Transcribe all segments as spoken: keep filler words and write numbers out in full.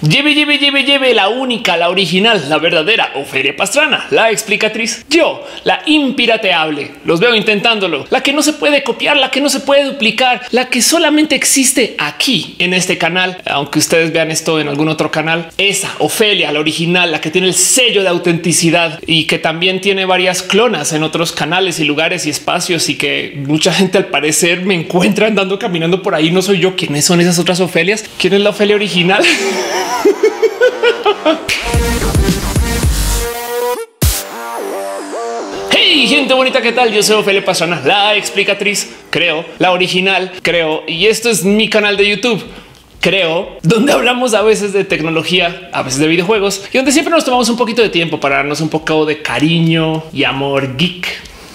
Lleve, lleve, lleve, lleve la única, la original, la verdadera Ofelia Pastrana, la explicatriz. Yo, la impirateable, los veo intentándolo, la que no se puede copiar, la que no se puede duplicar, la que solamente existe aquí en este canal. Aunque ustedes vean esto en algún otro canal, esa Ofelia, la original, la que tiene el sello de autenticidad y que también tiene varias clonas en otros canales y lugares y espacios, y que mucha gente al parecer me encuentra andando caminando por ahí. No soy yo. ¿Quiénes son esas otras Ofelias? ¿Quién es la Ofelia original? Hey, gente bonita, ¿qué tal? Yo soy Ofelia Pastrana, la explicatriz, creo, la original, creo, y esto es mi canal de YouTube, creo, donde hablamos a veces de tecnología, a veces de videojuegos, y donde siempre nos tomamos un poquito de tiempo para darnos un poco de cariño y amor geek.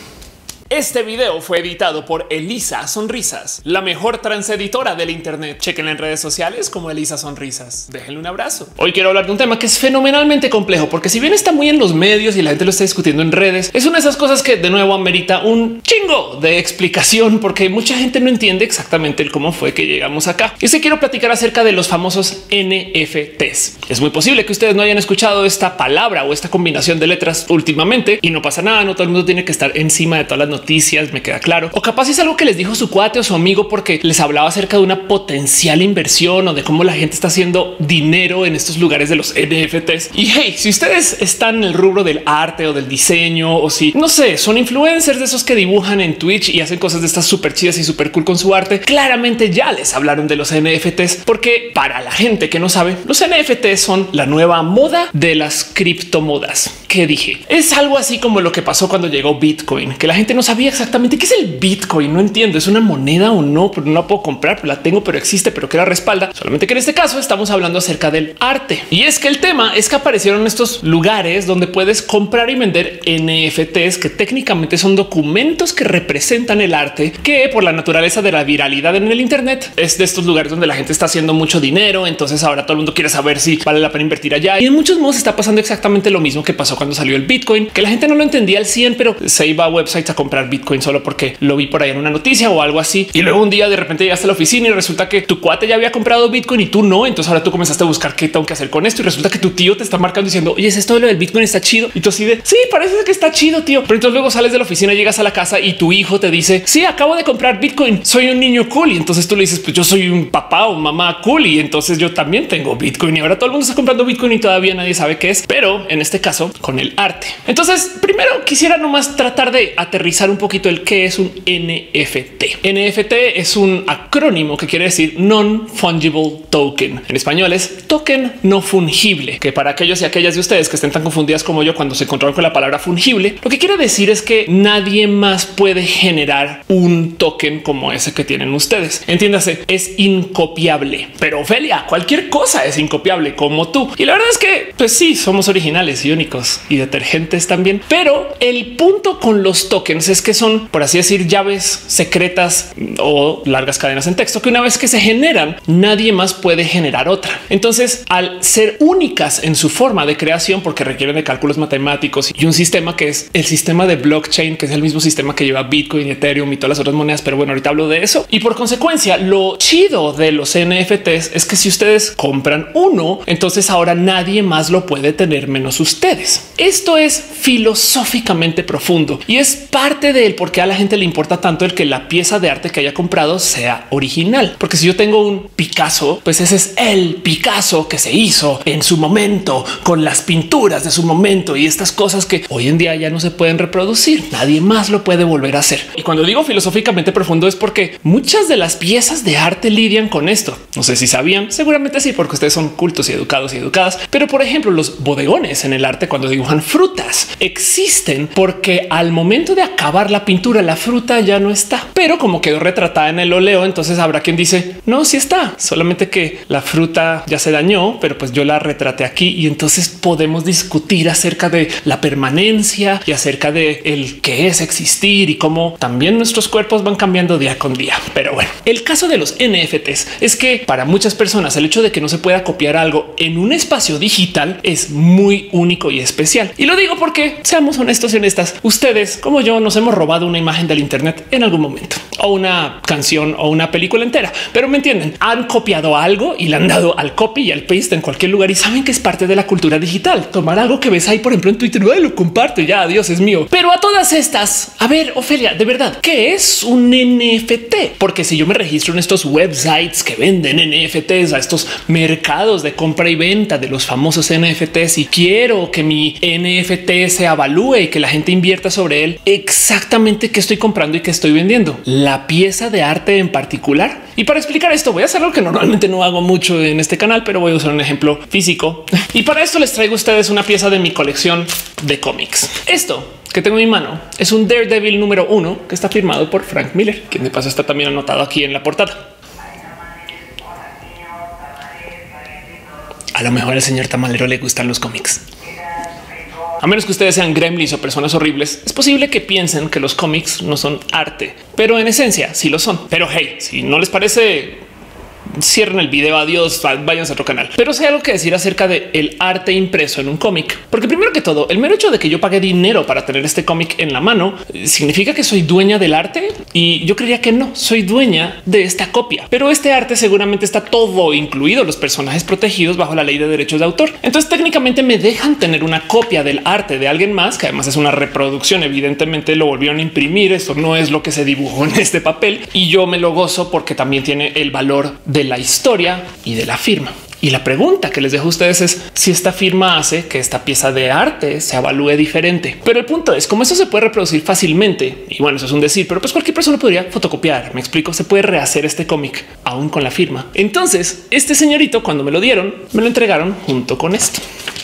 Este video fue editado por Elisa Sonrisas, la mejor transeditora del Internet. Chequen en redes sociales como Elisa Sonrisas. Déjenle un abrazo. Hoy quiero hablar de un tema que es fenomenalmente complejo, porque si bien está muy en los medios y la gente lo está discutiendo en redes, es una de esas cosas que de nuevo amerita un chingo de explicación, porque mucha gente no entiende exactamente el cómo fue que llegamos acá. Y se quiero platicar acerca de los famosos N F Ts. Es muy posible que ustedes no hayan escuchado esta palabra o esta combinación de letras últimamente, y no pasa nada. No todo el mundo tiene que estar encima de todas las noticias. Noticias, me queda claro. O capaz es algo que les dijo su cuate o su amigo porque les hablaba acerca de una potencial inversión o de cómo la gente está haciendo dinero en estos lugares de los N F Ts. Y hey, si ustedes están en el rubro del arte o del diseño, o si no sé, son influencers de esos que dibujan en Twitch y hacen cosas de estas súper chidas y súper cool con su arte, claramente ya les hablaron de los N F Ts, porque para la gente que no sabe, los N F Ts son la nueva moda de las criptomodas. ¿Qué dije? Es algo así como lo que pasó cuando llegó Bitcoin, que la gente no sabía exactamente qué es el Bitcoin. No entiendo, es una moneda o no, pero no la puedo comprar, pero la tengo, pero existe, pero que la respalda. Solamente que en este caso estamos hablando acerca del arte. Y es que el tema es que aparecieron estos lugares donde puedes comprar y vender N F Ts, que técnicamente son documentos que representan el arte, que por la naturaleza de la viralidad en el Internet es de estos lugares donde la gente está haciendo mucho dinero. Entonces ahora todo el mundo quiere saber si vale la pena invertir allá. Y en muchos modos está pasando exactamente lo mismo que pasó cuando salió el Bitcoin, que la gente no lo entendía al cien, pero se iba a websites a comprar Bitcoin solo porque lo vi por ahí en una noticia o algo así. Y luego un día de repente llegaste a la oficina y resulta que tu cuate ya había comprado Bitcoin y tú no. Entonces ahora tú comenzaste a buscar qué tengo que hacer con esto y resulta que tu tío te está marcando diciendo, oye, ¿es esto de lo del Bitcoin está chido? Y tú así de sí, parece que está chido, tío. Pero entonces luego sales de la oficina, llegas a la casa y tu hijo te dice, sí, acabo de comprar Bitcoin, soy un niño cool. Y entonces tú le dices, pues yo soy un papá o mamá cool y entonces yo también tengo Bitcoin, y ahora todo el mundo está comprando Bitcoin y todavía nadie sabe qué es. Pero en este caso con el arte. Entonces primero quisiera nomás tratar de aterrizar un poquito el qué es un N F T. N F T es un acrónimo que quiere decir non-fungible token. En español es token no fungible, que para aquellos y aquellas de ustedes que estén tan confundidas como yo cuando se encontraron con la palabra fungible, lo que quiere decir es que nadie más puede generar un token como ese que tienen ustedes. Entiéndase, es incopiable. Pero Ofelia, cualquier cosa es incopiable como tú. Y la verdad es que pues sí, somos originales y únicos y detergentes también. Pero el punto con los tokens es que son, por así decir, llaves secretas o largas cadenas en texto que una vez que se generan, nadie más puede generar otra. Entonces, al ser únicas en su forma de creación, porque requieren de cálculos matemáticos y un sistema que es el sistema de blockchain, que es el mismo sistema que lleva Bitcoin, Ethereum y todas las otras monedas. Pero bueno, ahorita hablo de eso. Y por consecuencia, lo chido de los N F Ts es que si ustedes compran uno, entonces ahora nadie más lo puede tener menos ustedes. Esto es filosóficamente profundo y es parte del por qué a la gente le importa tanto el que la pieza de arte que haya comprado sea original. Porque si yo tengo un Picasso, pues ese es el Picasso que se hizo en su momento con las pinturas de su momento y estas cosas que hoy en día ya no se pueden reproducir. Nadie más lo puede volver a hacer. Y cuando digo filosóficamente profundo es porque muchas de las piezas de arte lidian con esto. No sé si sabían, seguramente sí, porque ustedes son cultos y educados y educadas. Pero por ejemplo, los bodegones en el arte cuando dibujan frutas existen porque al momento de acabar la pintura, la fruta ya no está, pero como quedó retratada en el óleo, entonces habrá quien dice no, sí está, solamente que la fruta ya se dañó, pero pues yo la retraté aquí y entonces podemos discutir acerca de la permanencia y acerca de el qué es existir y cómo también nuestros cuerpos van cambiando día con día. Pero bueno, el caso de los N F Ts es que para muchas personas el hecho de que no se pueda copiar algo en un espacio digital es muy único y especial. Y lo digo porque seamos honestos y honestas, ustedes como yo no se hemos robado una imagen del Internet en algún momento, o una canción o una película entera, pero me entienden, han copiado algo y le han dado al copy y al paste en cualquier lugar y saben que es parte de la cultura digital. Tomar algo que ves ahí, por ejemplo, en Twitter, ay, lo comparto, ya, Dios es mío. Pero a todas estas, a ver, Ofelia, de verdad, ¿qué es un N F T? Porque si yo me registro en estos websites que venden N F Ts, a estos mercados de compra y venta de los famosos N F Ts, y quiero que mi N F T se evalúe y que la gente invierta sobre él, exactamente qué estoy comprando y qué estoy vendiendo, la pieza de arte en particular. Y para explicar esto voy a hacer algo que normalmente no hago mucho en este canal, pero voy a usar un ejemplo físico. Y para esto les traigo a ustedes una pieza de mi colección de cómics. Esto que tengo en mi mano es un Daredevil número uno que está firmado por Frank Miller, quien de paso está también anotado aquí en la portada. A lo mejor al señor tamalero le gustan los cómics. A menos que ustedes sean gremlins o personas horribles, es posible que piensen que los cómics no son arte, pero en esencia sí lo son. Pero hey, si no les parece, cierren el video, adiós, váyanse a otro canal. Pero sé algo que decir acerca de el arte impreso en un cómic, porque primero que todo, el mero hecho de que yo pague dinero para tener este cómic en la mano significa que soy dueña del arte, y yo creería que no soy dueña de esta copia, pero este arte seguramente está todo incluido, los personajes protegidos bajo la ley de derechos de autor. Entonces técnicamente me dejan tener una copia del arte de alguien más, que además es una reproducción. Evidentemente lo volvieron a imprimir. Eso no es lo que se dibujó en este papel y yo me lo gozo porque también tiene el valor de la historia y de la firma. Y la pregunta que les dejo a ustedes es si esta firma hace que esta pieza de arte se evalúe diferente. Pero el punto es cómo eso se puede reproducir fácilmente. Y bueno, eso es un decir, pero pues cualquier persona podría fotocopiar. Me explico, se puede rehacer este cómic aún con la firma. Entonces, este señorito, cuando me lo dieron, me lo entregaron junto con esto.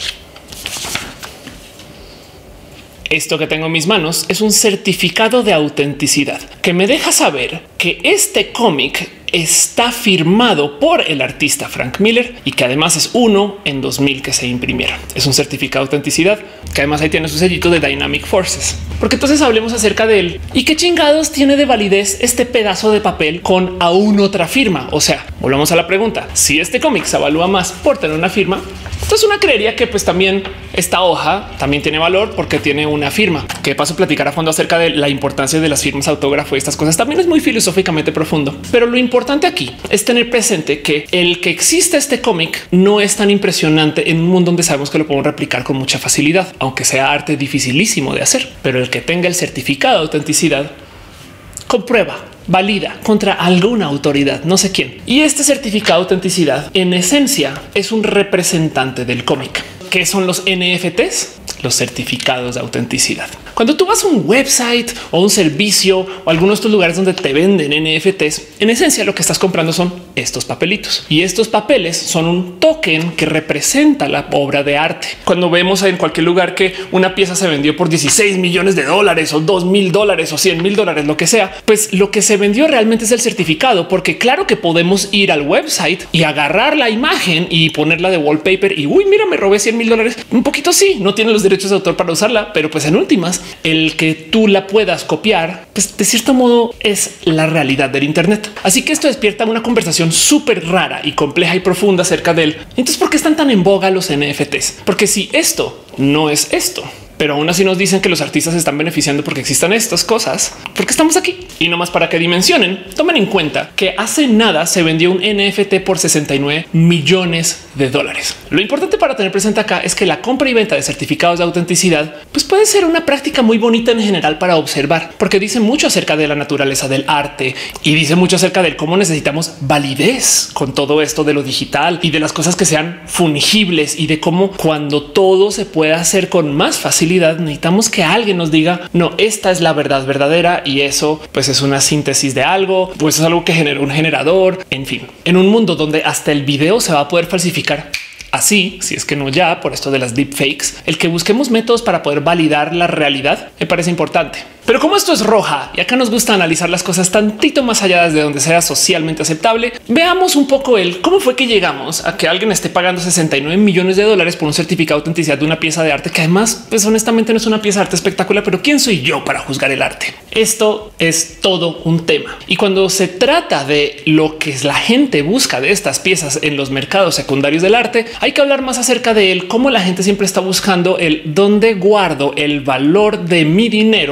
Esto que tengo en mis manos es un certificado de autenticidad que me deja saber que este cómic está firmado por el artista Frank Miller y que además es uno en dos mil que se imprimieron. Es un certificado de autenticidad que además ahí tiene su sellito de Dynamic Forces. Porque entonces hablemos acerca de él y qué chingados tiene de validez este pedazo de papel con aún otra firma. O sea, volvamos a la pregunta: si este cómic se evalúa más por tener una firma, entonces una creería que pues también esta hoja también tiene valor porque tiene una firma. Que paso a platicar a fondo acerca de la importancia de las firmas, autógrafo y estas cosas. También es muy filosóficamente profundo, pero lo importante aquí es tener presente que el que exista este cómic no es tan impresionante en un mundo donde sabemos que lo podemos replicar con mucha facilidad, aunque sea arte dificilísimo de hacer. Pero el que tenga el certificado de autenticidad comprueba, valida contra alguna autoridad, no sé quién. Y este certificado de autenticidad en esencia es un representante del cómic. ¿Qué son los N F Ts? Los certificados de autenticidad. Cuando tú vas a un website o un servicio o alguno de estos lugares donde te venden N F Ts, en esencia lo que estás comprando son estos papelitos, y estos papeles son un token que representa la obra de arte. Cuando vemos en cualquier lugar que una pieza se vendió por dieciséis millones de dólares o dos mil dólares o cien mil dólares, lo que sea, pues lo que se vendió realmente es el certificado, porque claro que podemos ir al website y agarrar la imagen y ponerla de wallpaper y uy, mira, me robé cien mil dólares. Un poquito sí, no tiene los derechos de autor para usarla, pero pues en últimas el que tú la puedas copiar, pues de cierto modo es la realidad del Internet. Así que esto despierta una conversación súper rara y compleja y profunda acerca de él. Entonces, ¿por qué están tan en boga los N F Ts? Porque si esto no es esto, pero aún así nos dicen que los artistas se están beneficiando porque existan estas cosas, porque estamos aquí. Y no más para que dimensionen, tomen en cuenta que hace nada se vendió un N F T por sesenta y nueve millones de dólares. Lo importante para tener presente acá es que la compra y venta de certificados de autenticidad pues puede ser una práctica muy bonita en general para observar, porque dice mucho acerca de la naturaleza del arte y dice mucho acerca de cómo necesitamos validez con todo esto de lo digital y de las cosas que sean fungibles y de cómo cuando todo se puede hacer con más facilidad necesitamos que alguien nos diga no, esta es la verdad verdadera, y eso pues es una síntesis de algo, pues es algo que genera un generador. En fin, en un mundo donde hasta el video se va a poder falsificar así, si es que no ya por esto de las deepfakes, el que busquemos métodos para poder validar la realidad me parece importante. Pero como esto es roja y acá nos gusta analizar las cosas tantito más allá desde donde sea socialmente aceptable, veamos un poco el cómo fue que llegamos a que alguien esté pagando sesenta y nueve millones de dólares por un certificado de autenticidad de una pieza de arte que además, pues honestamente no es una pieza de arte espectacular, pero ¿quién soy yo para juzgar el arte? Esto es todo un tema. Y cuando se trata de lo que la gente busca de estas piezas en los mercados secundarios del arte, hay que hablar más acerca de él, cómo la gente siempre está buscando el dónde guardo el valor de mi dinero o de mis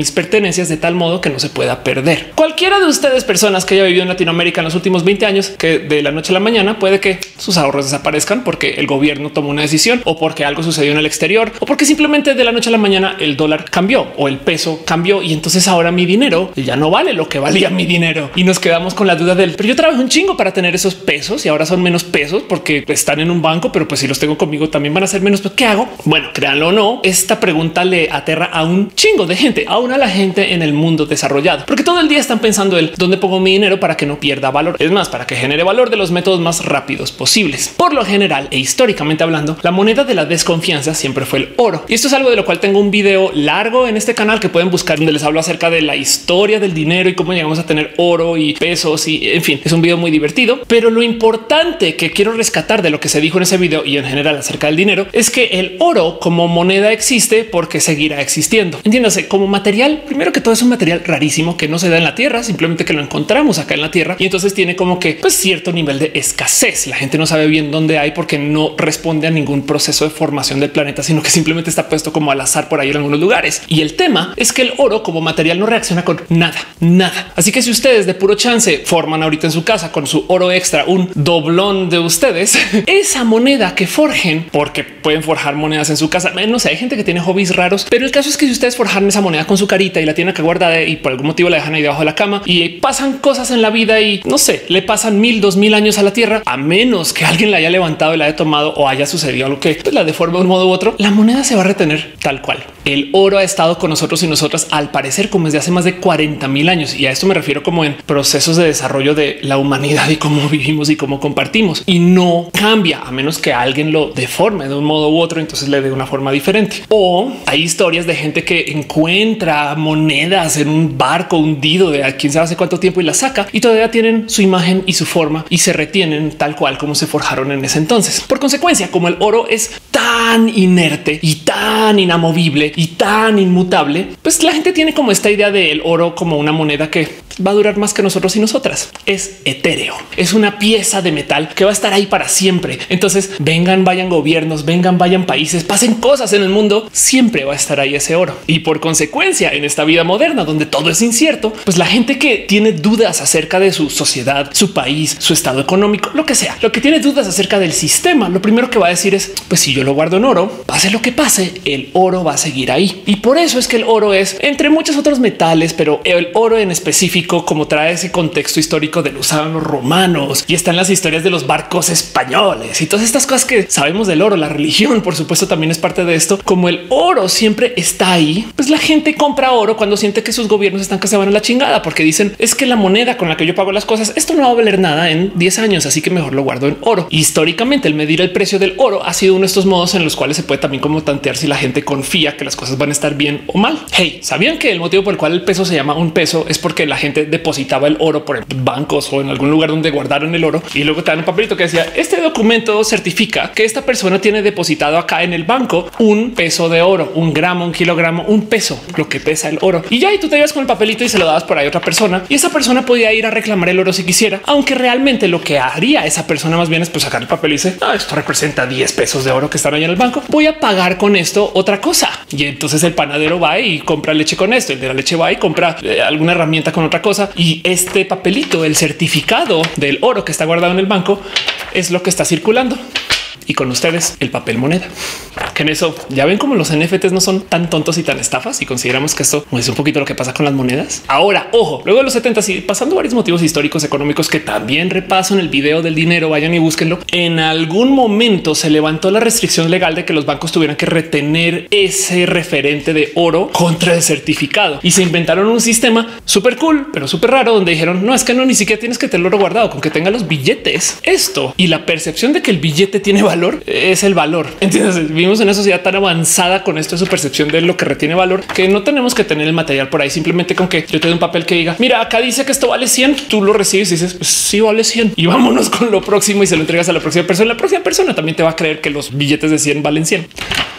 mis pertenencias de tal modo que no se pueda perder. Cualquiera de ustedes, personas que haya vivido en Latinoamérica en los últimos veinte años, que de la noche a la mañana puede que sus ahorros desaparezcan porque el gobierno tomó una decisión o porque algo sucedió en el exterior o porque simplemente de la noche a la mañana el dólar cambió o el peso cambió y entonces ahora mi dinero ya no vale lo que valía mi dinero y nos quedamos con la duda del pero yo trabajé un chingo para tener esos pesos y ahora son menos pesos porque están en un banco, pero pues si los tengo conmigo también van a ser menos. ¿Qué hago? Bueno, créanlo o no, esta pregunta le aterra a un chingo de gente, aún a la gente en el mundo desarrollado, porque todo el día están pensando el dónde pongo mi dinero para que no pierda valor. Es más, para que genere valor de los métodos más rápidos posibles. Por lo general e históricamente hablando, la moneda de la desconfianza siempre fue el oro. Y esto es algo de lo cual tengo un video largo en este canal que pueden buscar donde les hablo acerca de la historia del dinero y cómo llegamos a tener oro y pesos y en fin, es un video muy divertido. Pero lo importante que quiero rescatar de lo que se dijo en ese video y en general acerca del dinero es que el oro como moneda existe porque seguirá existiendo. Entiéndase, como material, primero que todo es un material rarísimo que no se da en la tierra, simplemente que lo encontramos acá en la tierra y entonces tiene como que pues, cierto nivel de escasez. La gente no sabe bien dónde hay porque no responde a ningún proceso de formación del planeta, sino que simplemente está puesto como al azar por ahí en algunos lugares. Y el tema es que el oro como material no reacciona con nada, nada. Así que si ustedes de puro chance forman ahorita en su casa con su oro extra un doblón de ustedes, esa moneda que forjen, porque pueden forjar monedas en su casa. No sé, hay gente que tiene hobbies raros, pero el caso es que si ustedes forjan esa moneda con su carita y la tienen acá guardada y por algún motivo la dejan ahí debajo de la cama y pasan cosas en la vida y no sé, le pasan mil, dos mil años a la tierra, a menos que alguien la haya levantado y la haya tomado o haya sucedido algo que pues, la deforme de un modo u otro, la moneda se va a retener tal cual. El oro ha estado con nosotros y nosotras al parecer como desde hace más de cuarenta mil años. Y a esto me refiero como en procesos de desarrollo de la humanidad y cómo vivimos y cómo compartimos. Y no cambia a menos que alguien lo deforme de un modo u otro, entonces le dé una forma diferente. O hay historias de gente que encuentra monedas en un barco hundido de quién sabe hace cuánto tiempo y la saca y todavía tienen su imagen y su forma y se retienen tal cual como se forjaron en ese entonces. Por consecuencia, como el oro es tan inerte y tan inamovible y tan inmutable, pues la gente tiene como esta idea del oro como una moneda que va a durar más que nosotros y nosotras. Es etéreo, es una pieza de metal que va a estar ahí para siempre. Entonces vengan, vayan gobiernos, vengan, vayan países, pasen cosas en el mundo, siempre va a estar ahí ese oro. Y por consecuencia, en esta vida moderna donde todo es incierto, pues la gente que tiene dudas acerca de su sociedad, su país, su estado económico, lo que sea, lo que tiene dudas acerca del sistema, lo primero que va a decir es pues si yo lo guardo en oro, pase lo que pase, el oro va a seguir ahí. Y por eso es que el oro es entre muchos otros metales, pero el oro en específico, como trae ese contexto histórico de lo usaban los romanos y están las historias de los barcos españoles y todas estas cosas que sabemos del oro. La religión, por supuesto, también es parte de esto. Como el oro siempre está ahí, pues la gente compra oro cuando siente que sus gobiernos están que se van a la chingada, porque dicen es que la moneda con la que yo pago las cosas, esto no va a valer nada en diez años, así que mejor lo guardo en oro. Históricamente, el medir el precio del oro ha sido uno de estos modos en los cuales se puede también como tantear si la gente confía que las cosas van a estar bien o mal. Hey, ¿sabían que el motivo por el cual el peso se llama un peso es porque la gente depositaba el oro por bancos o en algún lugar donde guardaron el oro y luego te dan un papelito que decía este documento certifica que esta persona tiene depositado acá en el banco un peso de oro, un gramo, un kilogramo, un peso, lo que pesa el oro? Y ya y tú te ibas con el papelito y se lo dabas por ahí a otra persona y esa persona podía ir a reclamar el oro si quisiera, aunque realmente lo que haría esa persona más bien es pues sacar el papel y dice ah, esto representa diez pesos de oro que están ahí en el banco, voy a pagar con esto otra cosa. Y entonces el panadero va y compra leche con esto, el de la leche va y compra eh, alguna herramienta con otra cosa y este papelito, el certificado del oro que está guardado en el banco, es lo que está circulando. Y con ustedes el papel moneda. Que en eso ya ven cómo los N F Ts no son tan tontos y tan estafas y consideramos que esto es un poquito lo que pasa con las monedas. Ahora, ojo, luego de los setenta y pasando varios motivos históricos económicos que también repaso en el video del dinero, vayan y búsquenlo. En algún momento se levantó la restricción legal de que los bancos tuvieran que retener ese referente de oro contra el certificado y se inventaron un sistema súper cool, pero súper raro, donde dijeron no es que no, ni siquiera tienes que tener oro guardado, con que tenga los billetes. Esto y la percepción de que el billete tiene valor valor es el valor. Entonces vivimos en una sociedad tan avanzada con esto de su percepción de lo que retiene valor que no tenemos que tener el material por ahí. Simplemente con que yo te doy un papel que diga mira, acá dice que esto vale cien, tú lo recibes y dices pues sí vale cien y vámonos con lo próximo y se lo entregas a la próxima persona. La próxima persona también te va a creer que los billetes de cien valen cien.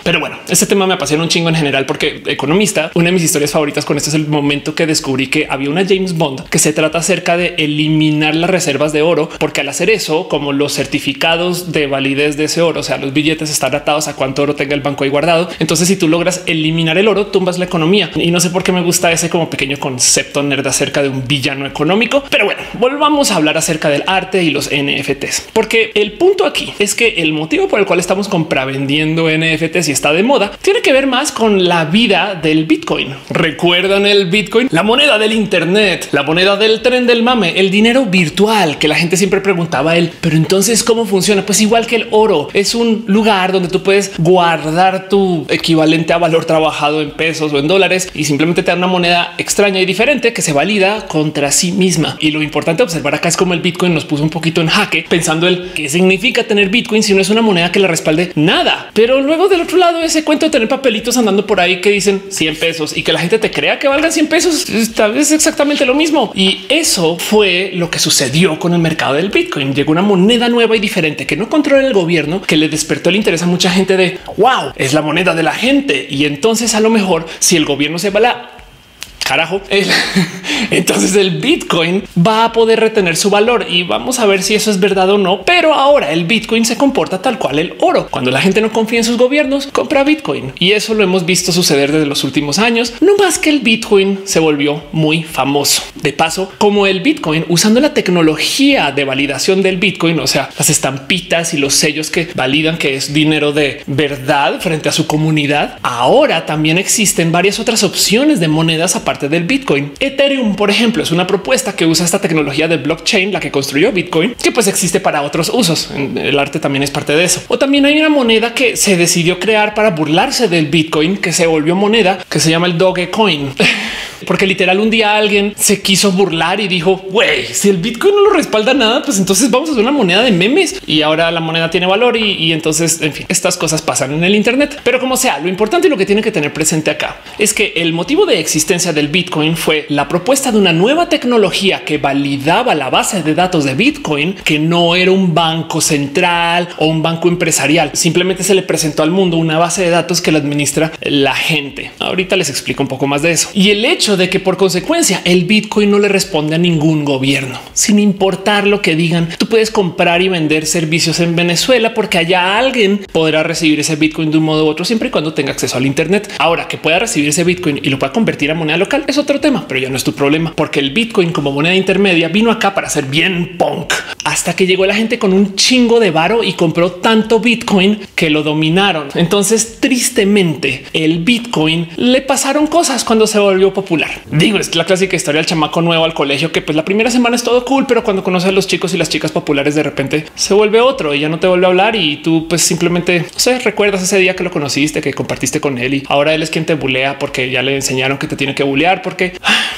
Pero bueno, este tema me apasiona un chingo en general porque economista, una de mis historias favoritas con esto es el momento que descubrí que había una James Bond que se trata acerca de eliminar las reservas de oro, porque al hacer eso, como los certificados de validez de ese oro, o sea, los billetes están atados a cuánto oro tenga el banco ahí guardado. Entonces, si tú logras eliminar el oro, tumbas la economía. Y no sé por qué me gusta ese como pequeño concepto nerd acerca de un villano económico. Pero bueno, volvamos a hablar acerca del arte y los N F Ts, porque el punto aquí es que el motivo por el cual estamos compravendiendo N F Ts y está de moda tiene que ver más con la vida del Bitcoin. ¿Recuerdan el Bitcoin? La moneda del Internet, la moneda del tren del mame, el dinero virtual que la gente siempre preguntaba a él. Pero entonces, ¿cómo funciona? Pues igual que el oro, es un lugar donde tú puedes guardar tu equivalente a valor trabajado en pesos o en dólares y simplemente te da una moneda extraña y diferente que se valida contra sí misma. Y lo importante de observar acá es cómo el Bitcoin nos puso un poquito en jaque, pensando el qué significa tener Bitcoin si no es una moneda que la respalde nada. Pero luego del otro lado, ese cuento de tener papelitos andando por ahí que dicen cien pesos y que la gente te crea que valgan cien pesos, esta vez es exactamente lo mismo. Y eso fue lo que sucedió con el mercado del Bitcoin. Llegó una moneda nueva y diferente que no controla el gobierno, que le despertó el interés a mucha gente de wow, es la moneda de la gente. Y entonces a lo mejor si el gobierno se va a la carajo, el, entonces el Bitcoin va a poder retener su valor y vamos a ver si eso es verdad o no. Pero ahora el Bitcoin se comporta tal cual el oro. Cuando la gente no confía en sus gobiernos, compra Bitcoin y eso lo hemos visto suceder desde los últimos años. No más que el Bitcoin se volvió muy famoso. De paso, como el Bitcoin, usando la tecnología de validación del Bitcoin, o sea, las estampitas y los sellos que validan que es dinero de verdad frente a su comunidad. Ahora también existen varias otras opciones de monedas aparte del Bitcoin. Ethereum, por ejemplo, es una propuesta que usa esta tecnología de blockchain, la que construyó Bitcoin, que pues existe para otros usos. El arte también es parte de eso. O también hay una moneda que se decidió crear para burlarse del Bitcoin, que se volvió moneda, que se llama el Dogecoin. Porque literal un día alguien se quiso burlar y dijo, güey, si el Bitcoin no lo respalda nada, pues entonces vamos a hacer una moneda de memes y ahora la moneda tiene valor y, y entonces, en fin, estas cosas pasan en el Internet. Pero como sea, lo importante y lo que tiene que tener presente acá es que el motivo de existencia del Bitcoin fue la propuesta de una nueva tecnología que validaba la base de datos de Bitcoin, que no era un banco central o un banco empresarial. Simplemente se le presentó al mundo una base de datos que la administra la gente. Ahorita les explico un poco más de eso. Y el hecho de que por consecuencia el Bitcoin no le responde a ningún gobierno, sin importar lo que digan. Tú puedes comprar y vender servicios en Venezuela porque allá alguien podrá recibir ese Bitcoin de un modo u otro siempre y cuando tenga acceso al Internet. Ahora que pueda recibir ese Bitcoin y lo pueda convertir a moneda local es otro tema, pero ya no es tu problema, porque el Bitcoin como moneda intermedia vino acá para ser bien punk, hasta que llegó la gente con un chingo de varo y compró tanto Bitcoin que lo dominaron. Entonces, tristemente, el Bitcoin le pasaron cosas cuando se volvió popular. Digo, es la clásica historia del chamaco nuevo al colegio, que pues la primera semana es todo cool, pero cuando conoce a los chicos y las chicas populares, de repente se vuelve otro y ya no te vuelve a hablar y tú pues simplemente no sé, recuerdas ese día que lo conociste, que compartiste con él y ahora él es quien te bulea porque ya le enseñaron que te tiene que bulear, porque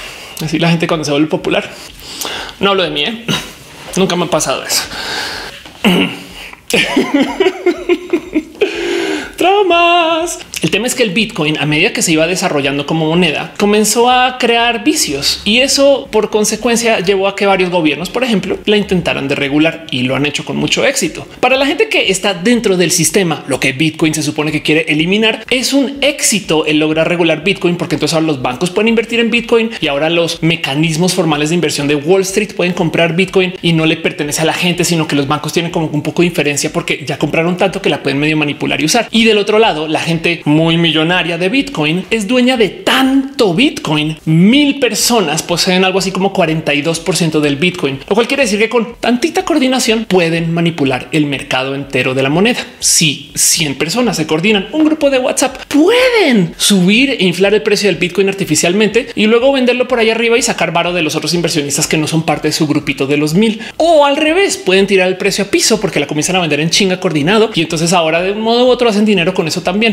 así la gente cuando se vuelve popular. No hablo de mí, ¿eh? Nunca me ha pasado eso. Traumas. El tema es que el Bitcoin, a medida que se iba desarrollando como moneda, comenzó a crear vicios y eso por consecuencia llevó a que varios gobiernos, por ejemplo, la intentaran de regular y lo han hecho con mucho éxito. Para la gente que está dentro del sistema, lo que Bitcoin se supone que quiere eliminar, es un éxito el lograr regular Bitcoin, porque entonces ahora los bancos pueden invertir en Bitcoin y ahora los mecanismos formales de inversión de Wall Street pueden comprar Bitcoin y no le pertenece a la gente, sino que los bancos tienen como un poco de inferencia porque ya compraron tanto que la pueden medio manipular y usar. Y del otro lado, la gente muy millonaria de Bitcoin es dueña de tanto Bitcoin. Mil personas poseen algo así como cuarenta y dos por ciento del Bitcoin, lo cual quiere decir que con tantita coordinación pueden manipular el mercado entero de la moneda. Si cien personas se coordinan, un grupo de WhatsApp pueden subir e inflar el precio del Bitcoin artificialmente y luego venderlo por ahí arriba y sacar varo de los otros inversionistas que no son parte de su grupito de los mil. O al revés, pueden tirar el precio a piso porque la comienzan a vender en chinga coordinado y entonces ahora de un modo u otro hacen dinero con eso también. Y es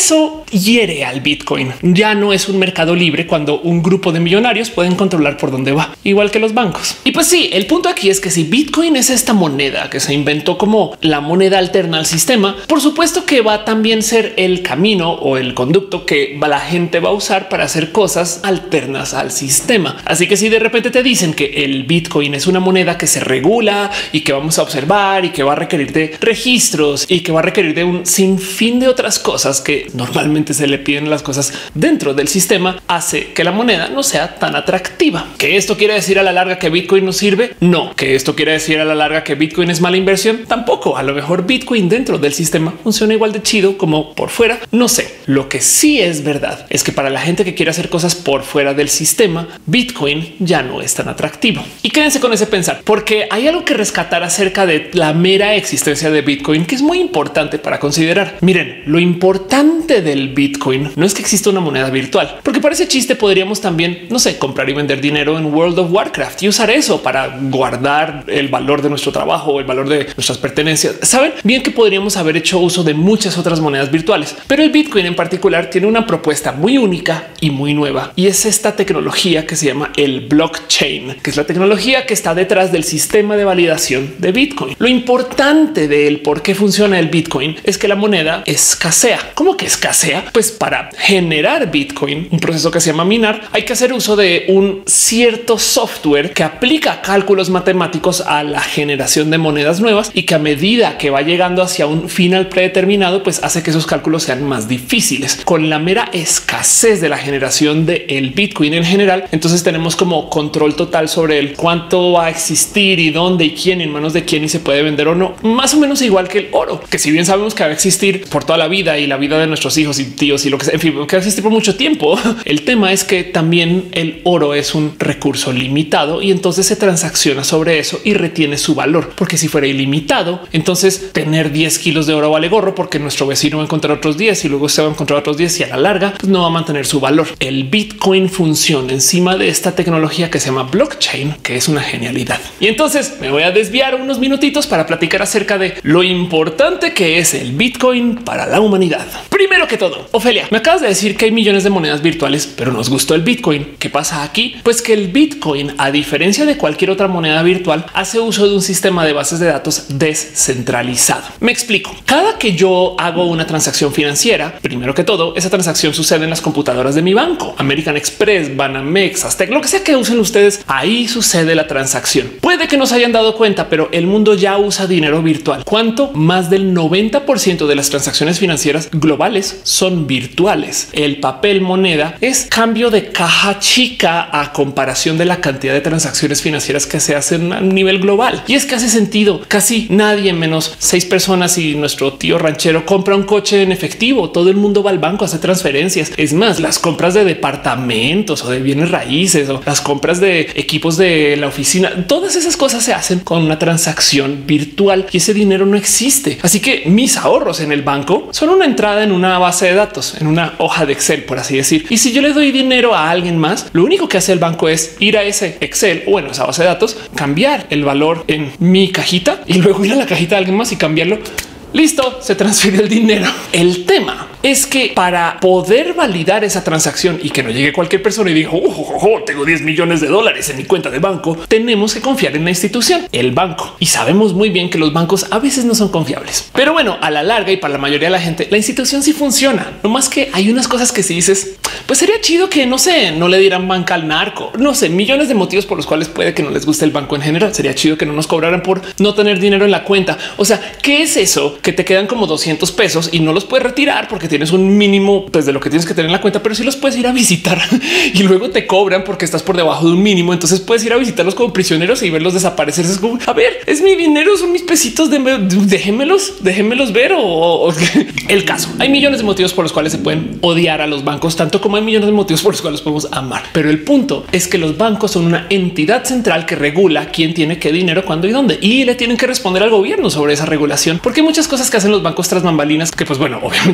eso hiere al Bitcoin. Ya no es un mercado libre cuando un grupo de millonarios pueden controlar por dónde va, igual que los bancos. Y pues sí, el punto aquí es que si Bitcoin es esta moneda que se inventó como la moneda alterna al sistema, por supuesto que va a también ser el camino o el conducto que la gente va a usar para hacer cosas alternas al sistema. Así que si de repente te dicen que el Bitcoin es una moneda que se regula y que vamos a observar y que va a requerir de registros y que va a requerir de un sinfín de otras cosas que normalmente se le piden las cosas dentro del sistema, hace que la moneda no sea tan atractiva. ¿Que esto quiere decir a la larga que Bitcoin no sirve? No. ¿Que esto quiere decir a la larga que Bitcoin es mala inversión? Tampoco. A lo mejor Bitcoin dentro del sistema funciona igual de chido como por fuera. No sé. Lo que sí es verdad es que para la gente que quiere hacer cosas por fuera del sistema, Bitcoin ya no es tan atractivo. Y quédense con ese pensar, porque hay algo que rescatar acerca de la mera existencia de Bitcoin que es muy importante para considerar. Miren, lo importante del Bitcoin no es que exista una moneda virtual, porque para ese chiste podríamos también, no sé, comprar y vender dinero en World of Warcraft y usar eso para guardar el valor de nuestro trabajo o el valor de nuestras pertenencias. Saben bien que podríamos haber hecho uso de muchas otras monedas virtuales, pero el Bitcoin en particular tiene una propuesta muy única y muy nueva, y es esta tecnología que se llama el blockchain, que es la tecnología que está detrás del sistema de validación de Bitcoin. Lo importante de él, por qué funciona el Bitcoin, es que la moneda escasea. ¿Cómo que escasea? Pues para generar Bitcoin, un proceso que se llama minar, hay que hacer uso de un cierto software que aplica cálculos matemáticos a la generación de monedas nuevas y que a medida que va llegando hacia un final predeterminado, pues hace que esos cálculos sean más difíciles. Con la mera escasez de la generación de el Bitcoin en general, entonces tenemos como control total sobre el cuánto va a existir y dónde y quién, en manos de quién, y se puede vender o no. Más o menos igual que el oro, que si bien sabemos que va a existir por toda la vida y la vida de nuestros hijos y tíos y lo que sea, en fin, que va a existir por mucho tiempo. El tema es que también el oro es un recurso limitado y entonces se transacciona sobre eso y retiene su valor, porque si fuera ilimitado, entonces tener diez kilos de oro vale gorro, porque nuestro vecino va a encontrar otros diez y luego se va a encontrar otros diez y a la larga pues no va a mantener su valor. El Bitcoin funciona encima de esta tecnología que se llama blockchain, que es una genialidad. Y entonces me voy a desviar unos minutitos para platicar acerca de lo importante que es el Bitcoin para la humanidad. Primero que todo, Ofelia, me acabas de decir que hay millones de monedas virtuales, pero nos gustó el Bitcoin. ¿Qué pasa aquí? Pues que el Bitcoin, a diferencia de cualquier otra moneda virtual, hace uso de un sistema de bases de datos descentralizado. Me explico. Cada que yo hago una transacción financiera, primero que todo, esa transacción sucede en las computadoras de mi banco, American Express, Banamex, Aztec, lo que sea que usen ustedes. Ahí sucede la transacción. Puede que no se hayan dado cuenta, pero el mundo ya usa dinero virtual. ¿Cuánto? Más del noventa por ciento de las transacciones financieras globales son virtuales. El papel moneda es cambio de caja chica a comparación de la cantidad de transacciones financieras que se hacen a nivel global. Y es que hace sentido. Casi nadie, menos seis personas y nuestro tío ranchero, compra un coche en efectivo. Todo el mundo va al banco a hacer transferencias. Es más, las compras de departamentos o de bienes raíces o las compras de equipos de la oficina, todas esas cosas se hacen con una transacción virtual y ese dinero no existe. Así que mis ahorros en el banco son una entrada en una base de datos, en una hoja de Excel, por así decir. Y si yo le doy dinero a alguien más, lo único que hace el banco es ir a ese Excel o bueno, esa base de datos, cambiar el valor en mi cajita y luego ir a la cajita de alguien más y cambiarlo. Listo, se transfiere el dinero. El tema es que para poder validar esa transacción y que no llegue cualquier persona y diga oh, oh, oh, tengo diez millones de dólares en mi cuenta de banco, tenemos que confiar en la institución, el banco. Y sabemos muy bien que los bancos a veces no son confiables. Pero bueno, a la larga y para la mayoría de la gente, la institución sí funciona. No más que hay unas cosas que si dices, pues sería chido que no sé, no le dieran banca al narco. No sé, millones de motivos por los cuales puede que no les guste el banco en general. Sería chido que no nos cobraran por no tener dinero en la cuenta. O sea, ¿qué es eso? Que te quedan como doscientos pesos y no los puedes retirar porque tienes un mínimo pues, de lo que tienes que tener en la cuenta, pero sí los puedes ir a visitar y luego te cobran porque estás por debajo de un mínimo. Entonces puedes ir a visitarlos como prisioneros y verlos desaparecer. Es como a ver, es mi dinero, son mis pesitos, de, déjenmelos, déjenmelos ver o, o el caso. Hay millones de motivos por los cuales se pueden odiar a los bancos, tanto como hay millones de motivos por los cuales podemos amar. Pero el punto es que los bancos son una entidad central que regula quién tiene qué dinero, cuándo y dónde, y le tienen que responder al gobierno sobre esa regulación, porque hay muchas cosas que hacen los bancos tras bambalinas que pues bueno, obviamente esto es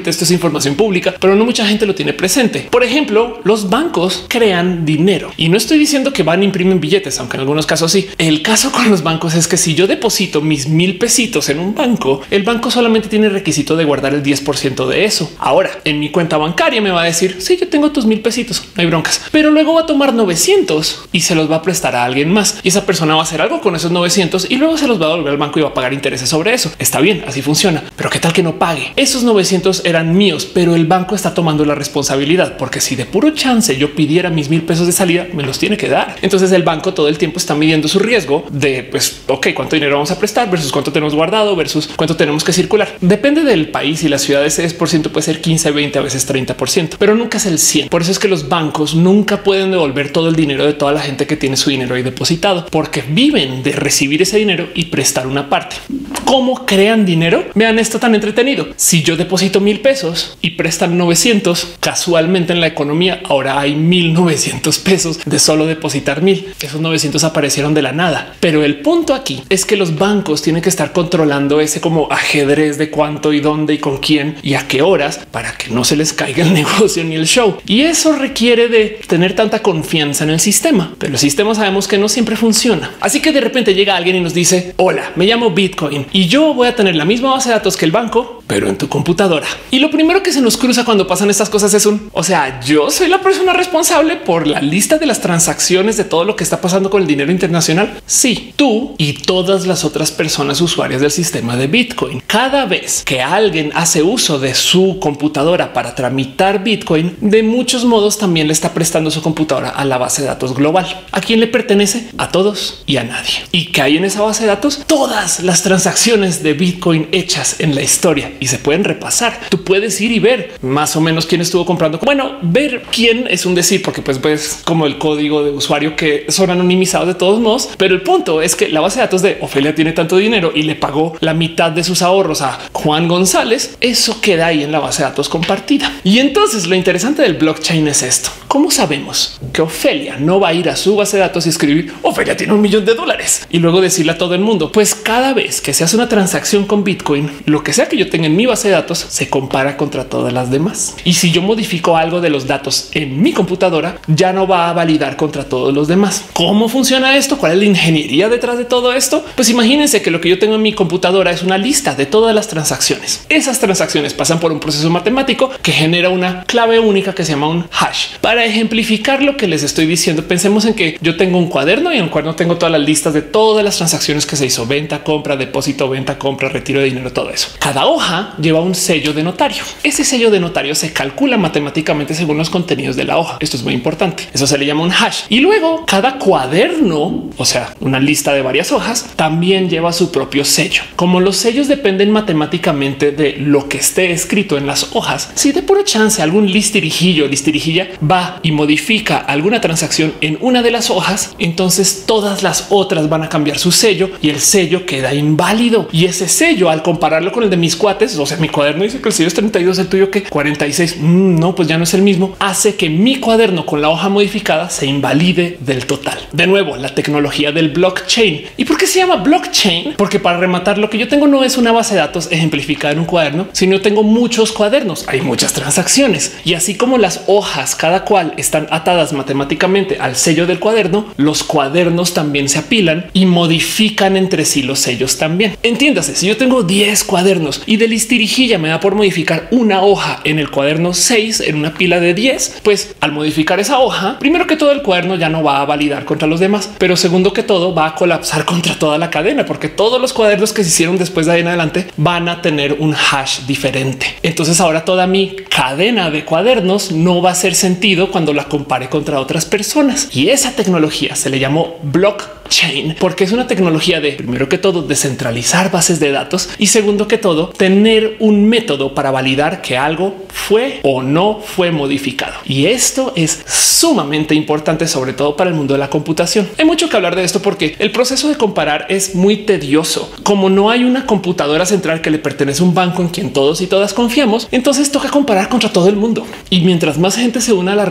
información pública, pero no mucha gente lo tiene presente. Por ejemplo, los bancos crean dinero y no estoy diciendo que van a imprimir billetes, aunque en algunos casos sí. El caso con los bancos es que si yo deposito mis mil pesitos en un banco, el banco solamente tiene el requisito de guardar el diez por ciento de eso. Ahora en mi cuenta bancaria me va a decir sí, yo tengo tus mil pesitos, no hay broncas, pero luego va a tomar novecientos y se los va a prestar a alguien más y esa persona va a hacer algo con esos novecientos y luego se los va a devolver al banco y va a pagar intereses sobre eso. Está bien, así funciona, pero qué tal que no pague. Esos novecientos eran míos, pero el banco está tomando la responsabilidad, porque si de puro chance yo pidiera mis mil pesos de salida, me los tiene que dar. Entonces el banco todo el tiempo está midiendo su riesgo de pues, ok, cuánto dinero vamos a prestar versus cuánto tenemos guardado versus cuánto tenemos que circular. Depende del país y la ciudad. Ese diez por ciento puede ser quince, veinte, a veces treinta por ciento, pero nunca es el cien. Por eso es que los bancos nunca pueden devolver todo el dinero de toda la gente que tiene su dinero ahí depositado, porque viven de recibir ese dinero y prestar una parte. ¿Cómo crean dinero? Vean esto tan entretenido. Si yo deposito mil pesos y prestan novecientos, casualmente en la economía ahora hay mil novecientos pesos de solo depositar mil. Esos novecientos aparecieron de la nada. Pero el punto aquí es que los bancos tienen que estar controlando ese como ajedrez de cuánto y dónde y con quién y a qué horas para que no se les caiga el negocio ni el show. Y eso requiere de tener tanta confianza en el sistema, pero el sistema sabemos que no siempre funciona. Así que de repente llega alguien y nos dice hola, me llamo Bitcoin y yo voy a tener la misma base de datos que el banco, pero en tu computadora. Y lo primero que se nos cruza cuando pasan estas cosas es un, o sea, yo soy la persona responsable por la lista de las transacciones de todo lo que está pasando con el dinero internacional. Sí, tú y todas las otras personas usuarias del sistema de Bitcoin. Cada vez que alguien hace uso de su computadora para tramitar Bitcoin, de muchos modos también le está prestando su computadora a la base de datos global. ¿A quién le pertenece? A todos y a nadie. ¿Y qué hay en esa base de datos? Todas las transacciones de Bitcoin hechas en la historia y se pueden repasar. Tú puedes ir y ver más o menos quién estuvo comprando. Bueno, ver quién es un decir, porque pues ves como el código de usuario que son anonimizados de todos modos. Pero el punto es que la base de datos de Ofelia tiene tanto dinero y le pagó la mitad de sus ahorros a Juan González. Eso queda ahí en la base de datos compartida. Y entonces lo interesante del blockchain es esto. ¿Cómo sabemos que Ofelia no va a ir a su base de datos y escribir Ofelia tiene un millón de dólares y luego decirle a todo el mundo? Pues cada vez que se hace una transacción con Bitcoin, lo que sea que yo tenga en mi base de datos se compara contra todas las demás. Y si yo modifico algo de los datos en mi computadora, ya no va a validar contra todos los demás. ¿Cómo funciona esto? ¿Cuál es la ingeniería detrás de todo esto? Pues imagínense que lo que yo tengo en mi computadora es una lista de todas las transacciones. Esas transacciones pasan por un proceso matemático que genera una clave única que se llama un hash. Para ejemplificar lo que les estoy diciendo, pensemos en que yo tengo un cuaderno y en el cuaderno tengo todas las listas de todas las transacciones que se hizo: venta, compra, depósito, venta, compra, retiro de dinero, todo eso. Cada hoja lleva un sello de notario. Ese sello de notario se calcula matemáticamente según los contenidos de la hoja. Esto es muy importante. Eso se le llama un hash. Y luego cada cuaderno, o sea, una lista de varias hojas, también lleva su propio sello. Como los sellos dependen matemáticamente de lo que esté escrito en las hojas, si de pura chance algún listirijillo, listirijilla va y modifica alguna transacción en una de las hojas, entonces todas las otras van a cambiar su sello y el sello queda inválido. Y ese sello, al compararlo con el de mis cuates, o sea, mi cuaderno dice que el sello es treinta y dos, el tuyo que cuarenta y seis. Mm, no, pues ya no es el mismo. Hace que mi cuaderno con la hoja modificada se invalide del total. De nuevo, la tecnología del blockchain. ¿Y por qué se llama blockchain? Porque para rematar, lo que yo tengo no es una base de datos ejemplificada en un cuaderno, sino tengo muchos cuadernos. Hay muchas transacciones y así como las hojas, cada cual están atadas matemáticamente al sello del cuaderno, los cuadernos también se apilan y modifican entre sí los sellos también. Entiéndase, si yo tengo diez cuadernos y de listirijilla me da por modificar una hoja en el cuaderno seis en una pila de diez, pues al modificar esa hoja, primero que todo el cuaderno ya no va a validar contra los demás, pero segundo que todo va a colapsar contra toda la cadena, porque todos los cuadernos que se hicieron después de ahí en adelante van a tener un hash diferente. Entonces ahora toda mi cadena de cuadernos no va a hacer sentido cuando la compare contra otras personas. Y esa tecnología se le llamó blockchain porque es una tecnología de, primero que todo, descentralizar bases de datos y segundo que todo, tener un método para validar que algo fue o no fue modificado. Y esto es sumamente importante, sobre todo para el mundo de la computación. Hay mucho que hablar de esto porque el proceso de comparar es muy tedioso. Como no hay una computadora central que le pertenece a un banco en quien todos y todas confiamos, entonces toca comparar contra todo el mundo. Y mientras más gente se una a la red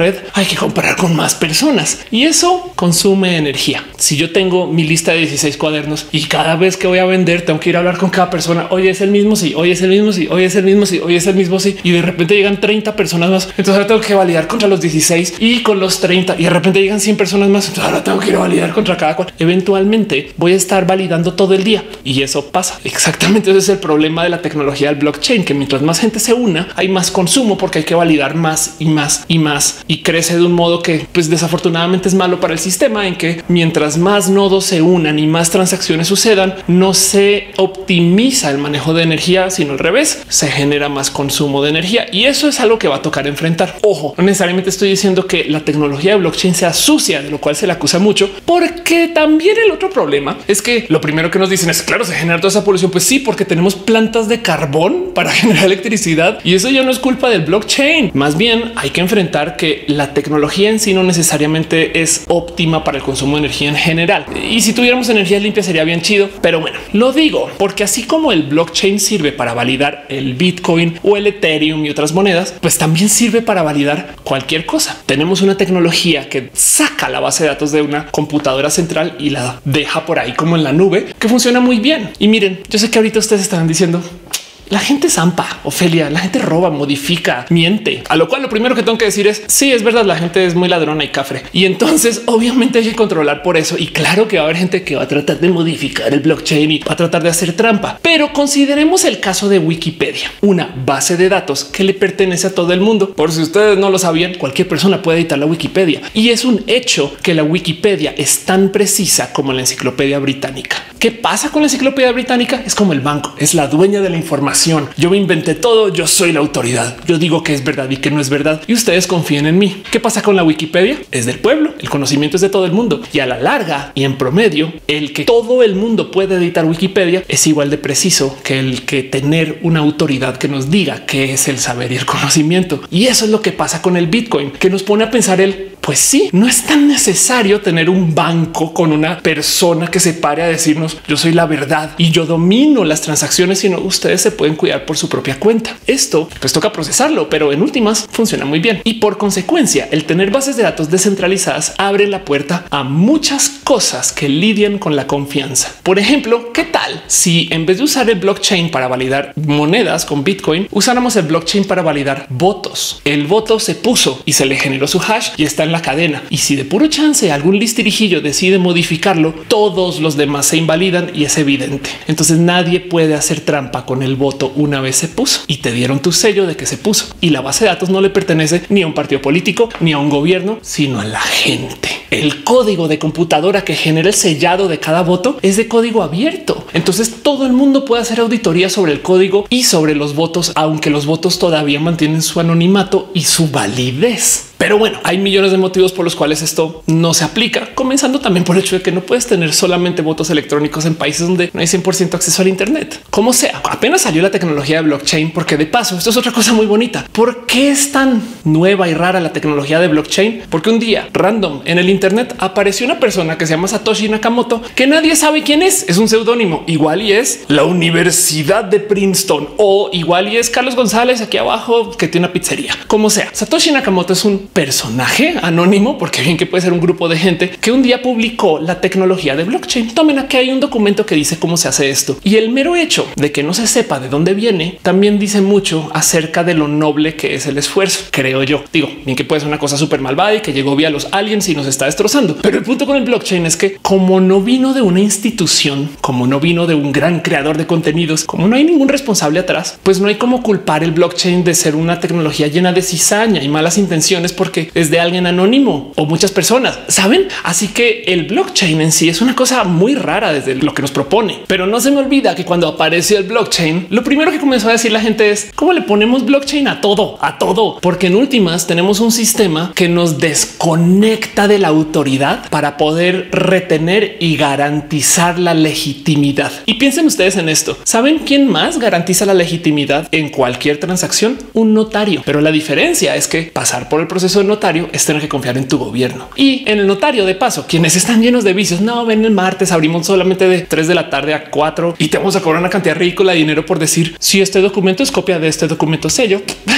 red, hay que comparar con más personas y eso consume energía. Si yo tengo mi lista de dieciséis cuadernos y cada vez que voy a vender tengo que ir a hablar con cada persona. Hoy es el mismo. Sí, hoy es el mismo. Sí, hoy es el mismo. Sí, hoy es el mismo. Sí, y de repente llegan treinta personas más. Entonces ahora tengo que validar contra los dieciséis y con los treinta y de repente llegan cien personas más. Entonces ahora tengo que ir a validar contra cada cual. Eventualmente voy a estar validando todo el día y eso pasa. Exactamente. Ese es el problema de la tecnología del blockchain, que mientras más gente se una, hay más consumo porque hay que validar más y más y más y crece de un modo que pues desafortunadamente es malo para el sistema, en que mientras más nodos se unan y más transacciones sucedan, no se optimiza el manejo de energía, sino al revés, se genera más consumo de energía y eso es algo que va a tocar enfrentar. Ojo, no necesariamente estoy diciendo que la tecnología de blockchain sea sucia, de lo cual se le acusa mucho, porque también el otro problema es que lo primero que nos dicen es claro, se genera toda esa polución. Pues sí, porque tenemos plantas de carbón para generar electricidad y eso ya no es culpa del blockchain. Más bien hay que enfrentar que la tecnología en sí no necesariamente es óptima para el consumo de energía en general. Y si tuviéramos energía limpia sería bien chido, pero bueno, lo digo porque así como el blockchain sirve para validar el Bitcoin o el Ethereum y otras monedas, pues también sirve para validar cualquier cosa. Tenemos una tecnología que saca la base de datos de una computadora central y la deja por ahí como en la nube, que funciona muy bien. Y miren, yo sé que ahorita ustedes estarán diciendo la gente zampa, Ofelia, la gente roba, modifica, miente, a lo cual lo primero que tengo que decir es sí, es verdad, la gente es muy ladrona y cafre y entonces obviamente hay que controlar por eso. Y claro que va a haber gente que va a tratar de modificar el blockchain y va a tratar de hacer trampa, pero consideremos el caso de Wikipedia, una base de datos que le pertenece a todo el mundo. Por si ustedes no lo sabían, cualquier persona puede editar la Wikipedia y es un hecho que la Wikipedia es tan precisa como la enciclopedia británica. ¿Qué pasa con la enciclopedia británica? Es como el banco, es la dueña de la información. Yo me inventé todo, yo soy la autoridad. Yo digo que es verdad y que no es verdad y ustedes confíen en mí. ¿Qué pasa con la Wikipedia? Es del pueblo, el conocimiento es de todo el mundo y a la larga y en promedio el que todo el mundo puede editar Wikipedia es igual de preciso que el que tener una autoridad que nos diga qué es el saber y el conocimiento. Y eso es lo que pasa con el Bitcoin, que nos pone a pensar el pues sí, no es tan necesario tener un banco con una persona que se pare a decirnos yo soy la verdad y yo domino las transacciones, sino ustedes se pueden cuidar por su propia cuenta. Esto pues toca procesarlo, pero en últimas funciona muy bien. Y por consecuencia, el tener bases de datos descentralizadas abre la puerta a muchas cosas que lidian con la confianza. Por ejemplo, ¿qué tal si en vez de usar el blockchain para validar monedas con Bitcoin, usáramos el blockchain para validar votos? El voto se puso y se le generó su hash y está en la cadena. Y si de puro chance algún listirijillo decide modificarlo, todos los demás se invalidan y es evidente. Entonces nadie puede hacer trampa con el voto una vez se puso y te dieron tu sello de que se puso. Y la base de datos no le pertenece ni a un partido político ni a un gobierno, sino a la gente. El código de computadora que genera el sellado de cada voto es de código abierto. Entonces todo el mundo puede hacer auditoría sobre el código y sobre los votos, aunque los votos todavía mantienen su anonimato y su validez. Pero bueno, hay millones de motivos por los cuales esto no se aplica, comenzando también por el hecho de que no puedes tener solamente votos electrónicos en países donde no hay cien por ciento acceso al Internet. Como sea, apenas salió la tecnología de blockchain, porque de paso, esto es otra cosa muy bonita. ¿Por qué es tan nueva y rara la tecnología de blockchain? Porque un día random en el Internet apareció una persona que se llama Satoshi Nakamoto, que nadie sabe quién es. Es un seudónimo. Igual y es la Universidad de Princeton o igual y es Carlos González aquí abajo que tiene una pizzería. Como sea, Satoshi Nakamoto es un personaje anónimo, porque bien que puede ser un grupo de gente que un día publicó la tecnología de blockchain. Tomen aquí hay un documento que dice cómo se hace esto y el mero hecho de que no se sepa de dónde viene también dice mucho acerca de lo noble que es el esfuerzo, creo yo. Digo, bien que puede ser una cosa súper malvada y que llegó vía los aliens y nos está destrozando, pero el punto con el blockchain es que como no vino de una institución, como no vino de un gran creador de contenidos, como no hay ningún responsable atrás, pues no hay cómo culpar el blockchain de ser una tecnología llena de cizaña y malas intenciones porque es de alguien anónimo o muchas personas, ¿saben? Así que el blockchain en sí es una cosa muy rara desde lo que nos propone. Pero no se me olvida que cuando apareció el blockchain, lo primero que comenzó a decir la gente es cómo le ponemos blockchain a todo, a todo, porque en últimas tenemos un sistema que nos desconecta de la autoridad para poder retener y garantizar la legitimidad. Y piensen ustedes en esto. ¿Saben quién más garantiza la legitimidad en cualquier transacción? Un notario. Pero la diferencia es que pasar por el proceso de notario es tener que confiar en tu gobierno y en el notario. De paso, quienes están llenos de vicios, no ven el martes, abrimos solamente de tres de la tarde a cuatro y te vamos a cobrar una cantidad ridícula de dinero por decir si este documento es copia de este documento sello.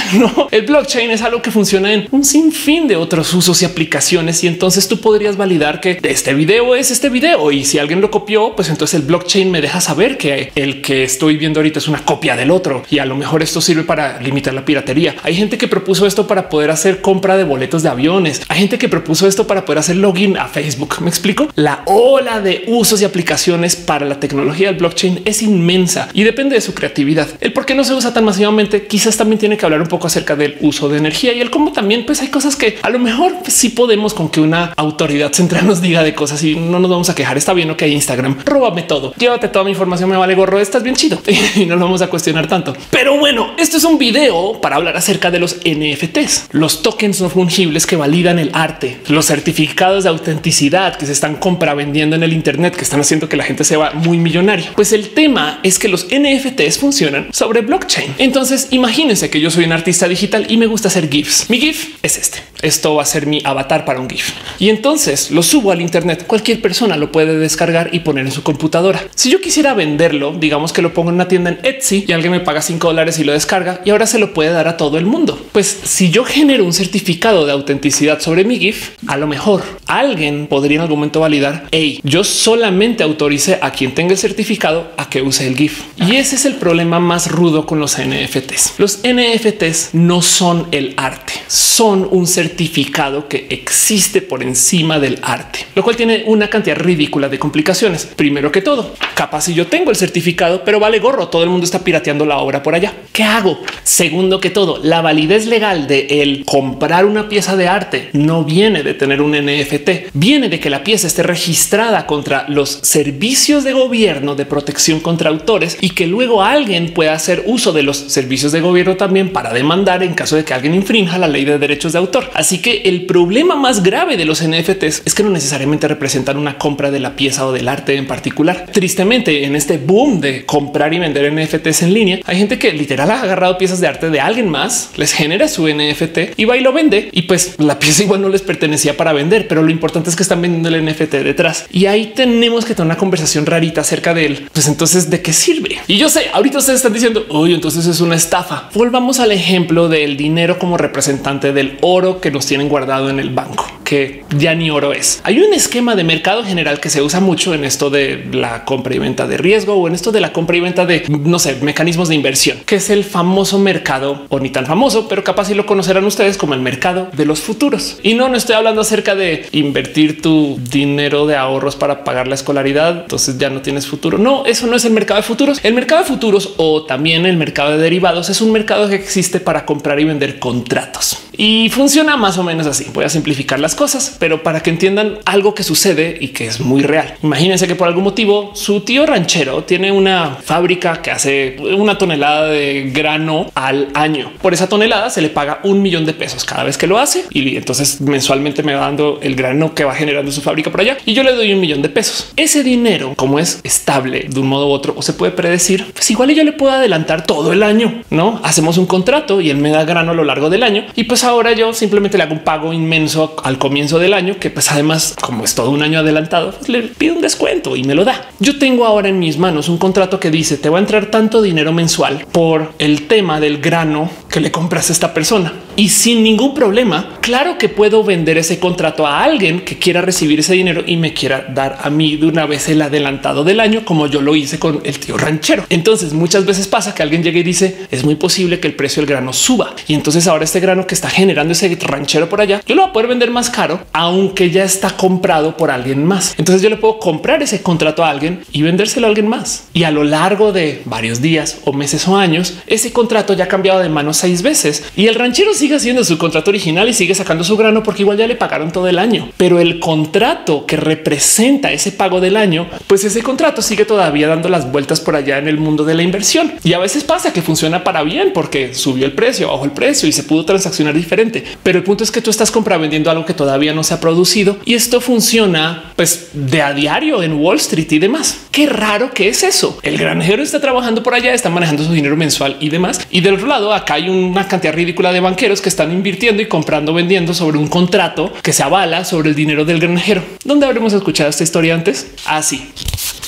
no, el blockchain es algo que funciona en un sinfín de otros usos y aplicaciones. Y entonces tú podrías validar que este video es este video. Y si alguien lo copió, pues entonces el blockchain me deja saber que el que estoy viendo ahorita es una copia del otro. Y a lo mejor esto sirve para limitar la piratería. Hay gente que propuso esto para poder hacer compra de boletos de aviones. Hay gente que propuso esto para poder hacer login a Facebook. ¿Me explico? La ola de usos y aplicaciones para la tecnología del blockchain es inmensa y depende de su creatividad. El por qué no se usa tan masivamente quizás también tiene que hablar un poco acerca del uso de energía y el cómo también pues hay cosas que a lo mejor pues, sí podemos con que una autoridad central nos diga de cosas y no nos vamos a quejar. Está bien, ok, Instagram, róbame todo, llévate toda mi información, me vale gorro, estás bien chido y no lo vamos a cuestionar tanto. Pero bueno, esto es un video para hablar acerca de los N F Ts, los tokens no fungibles que validan el arte, los certificados de autenticidad que se están compravendiendo en el Internet, que están haciendo que la gente se va muy millonaria. Pues el tema es que los N F Ts funcionan sobre blockchain. Entonces imagínense que yo soy un artista digital y me gusta hacer GIFs. Mi GIF es este. Esto va a ser mi avatar para un GIF y entonces lo subo al Internet. Cualquier persona lo puede descargar y poner en su computadora. Si yo quisiera venderlo, digamos que lo pongo en una tienda en Etsy y alguien me paga cinco dólares y lo descarga y ahora se lo puede dar a todo el mundo. Pues si yo genero un certificado de autenticidad sobre mi GIF, a lo mejor alguien podría en algún momento validar: hey, yo solamente autoricé a quien tenga el certificado a que use el GIF. Y ese es el problema más rudo con los N F Ts. Los N F Ts no son el arte, son un certificado que existe por encima del arte, lo cual tiene una cantidad ridícula de complicaciones. Primero que todo, capaz si yo tengo el certificado, pero vale gorro, todo el mundo está pirateando la obra por allá. ¿Qué hago? Segundo que todo, la validez legal de el comprar una pieza de arte no viene de tener un N F T, viene de que la pieza esté registrada contra los servicios de gobierno de protección contra autores y que luego alguien pueda hacer uso de los servicios de gobierno también para demandar en caso de que alguien infrinja la ley de derechos de autor. Así que el problema más grave de los N F Ts es que no necesariamente representan una compra de la pieza o del arte en particular. Tristemente, en este boom de comprar y vender N F Ts en línea, hay gente que literal ha agarrado piezas de arte de alguien más, les genera su N F T y va y lo vende y pues la pieza igual no les pertenecía para vender, pero lo importante es que están vendiendo el N F T detrás y ahí tenemos que tener una conversación rarita acerca de él. Pues entonces, ¿de qué sirve? Y yo sé, ahorita ustedes están diciendo, oye, entonces es una estafa. Volvamos al ejemplo del dinero como representante del oro que nos tienen guardado en el banco, que ya ni oro es. Hay un esquema de mercado general que se usa mucho en esto de la compra y venta de riesgo o en esto de la compra y venta de, no sé, mecanismos de inversión, que es el famoso mercado, o ni tan famoso, pero capaz si lo conocerán ustedes como el mercado de los futuros. Y no, no estoy hablando acerca de invertir tu dinero de ahorros para pagar la escolaridad, entonces ya no tienes futuro. No, eso no es el mercado de futuros. El mercado de futuros o también el mercado de derivados es un mercado que existe para comprar y vender contratos y funciona más o menos así. Voy a simplificar las cosas, pero para que entiendan algo que sucede y que es muy real. Imagínense que por algún motivo su tío ranchero tiene una fábrica que hace una tonelada de grano al año. Por esa tonelada se le paga un millón de pesos cada vez que lo hace y entonces mensualmente me va dando el grano que va generando su fábrica por allá y yo le doy un millón de pesos. Ese dinero, como es estable de un modo u otro o se puede predecir, pues igual yo le puedo adelantar todo el año. No hacemos un contrato y él me da grano a lo largo del año y pues ahora yo simplemente le hago un pago inmenso al comienzo del año, que pues además, como es todo un año adelantado, pues le pido un descuento y me lo da. Yo tengo ahora en mis manos un contrato que dice te va a entrar tanto dinero mensual por el tema del grano que le compras a esta persona y sin ningún problema. Claro que puedo vender ese contrato a alguien que quiera recibir ese dinero y me quiera dar a mí de una vez el adelantado del año, como yo lo hice con el tío ranchero. Entonces muchas veces pasa que alguien llegue y dice es muy posible que el precio del grano suba y entonces ahora este grano que está generando ese ranchero por allá, yo lo voy a poder vender más caro, aunque ya está comprado por alguien más. Entonces yo le puedo comprar ese contrato a alguien y vendérselo a alguien más. Y a lo largo de varios días o meses o años, ese contrato ya ha cambiado de manos seis veces y el ranchero sigue haciendo su contrato original y sigue sacando su grano porque igual ya le pagaron todo el año. Pero el contrato que representa ese pago del año, pues ese contrato sigue todavía dando las vueltas por allá en el mundo de la inversión. Y a veces pasa que funciona para bien porque subió el precio, bajó el precio y se pudo transaccionar diferente. Pero el punto es que tú estás compravendiendo algo que todavía no se ha producido y esto funciona pues de a diario en Wall Street y demás. Qué raro que es eso. El granjero está trabajando por allá, está manejando su dinero mensual y demás. Y del otro lado, acá hay una cantidad ridícula de banqueros que están invirtiendo y comprando, vendiendo sobre un contrato que se avala sobre el dinero del granjero. ¿Dónde habremos escuchado esta historia antes? Así.